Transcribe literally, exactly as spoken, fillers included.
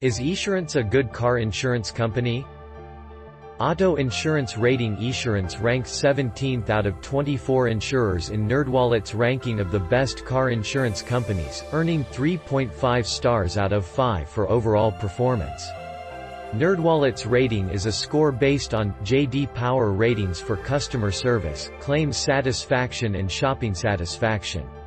Is Esurance a good car insurance company? Auto insurance rating. Esurance ranks seventeenth out of twenty-four insurers in NerdWallet's ranking of the best car insurance companies, earning three point five stars out of five for overall performance. NerdWallet's rating is a score based on J D Power ratings for customer service, claims satisfaction and shopping satisfaction.